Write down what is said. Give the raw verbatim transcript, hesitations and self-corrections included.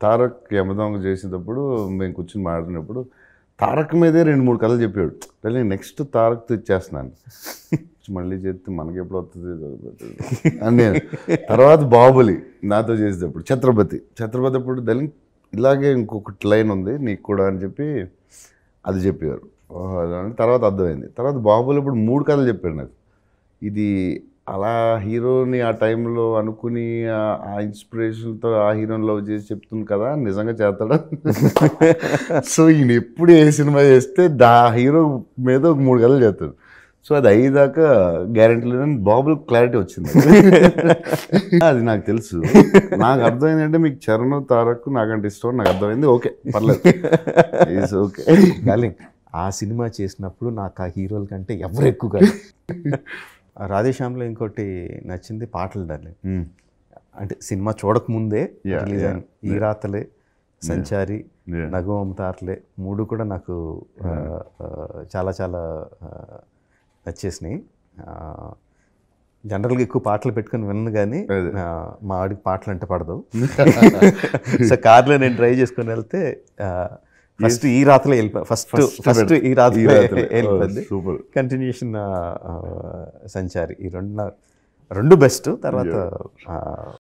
తారక్ యమదొంగ చేసేటప్పుడు మేము కూర్చొని మాట్లాడినప్పుడు తారక్ మీదే రెండు మూడు కథలు చెప్పాడు. నేను నెక్స్ట్ తారక్తో ఇచ్చేస్తున్నాను, మళ్ళీ చేస్తే మనకి ఎప్పుడు వస్తుంది అని నేను. తర్వాత బాహుబలి నాతో చేసేటప్పుడు, ఛత్రపతి ఛత్రపతి అప్పుడు దళి ఇలాగే ఇంకొకటి లైన్ ఉంది నీకు కూడా అని చెప్పి అది చెప్పేవారు. తర్వాత అర్థమైంది. తర్వాత బాహుబలి ఇప్పుడు మూడు కథలు చెప్పారు నాకు. ఇది అలా హీరోని ఆ టైంలో అనుకుని ఆ ఇన్స్పిరేషన్తో ఆ హీరోని లవ్ చేసి చెప్తుంది కదా, నిజంగా చేస్తాడా? సో ఈయన ఎప్పుడు ఏ సినిమా చేస్తే దా హీరో మీద ఒక మూడు కథలు చేస్తాడు. సో అది అయ్యేదాకా గ్యారెంటీ లేదని బాబుల్ క్లారిటీ వచ్చింది. అది నాకు తెలుసు. నాకు అర్థమైందంటే మీకు చరణ్ తారక్ నాకంటే ఇష్టం నాకు అర్థమైంది. ఓకే పర్లేదు, ఓకే. డార్లింగ్ ఆ సినిమా చేసినప్పుడు నాకు ఆ హీరోల కంటే ఎవరు ఎక్కువ కాదు. రాధేశ్యామ్లో ఇంకోటి నచ్చింది పాటలు డార్లింగ్. అంటే సినిమా చూడకముందే రిలీజ్ అయిన ఈ రాతలే, సంచారి, నగు అమ్తార్లే మూడు కూడా నాకు చాలా చాలా నచ్చేసినాయి. జనరల్గా ఎక్కువ పాటలు పెట్టుకుని విన్నాను కానీ మా ఆడికి పాటలు అంటే పడదు. సో కార్లో నేను డ్రైవ్ చేసుకుని వెళ్తే ఫస్ట్ ఈ రాత్రిలో వెళ్ళిపోయి ఫస్ట్ ఫస్ట్ ఈ రాత్రి వెళ్ళిపోయింది. కంటిన్యూషన్ సంచారి, ఈ రెండు రెండు బెస్ట్. తర్వాత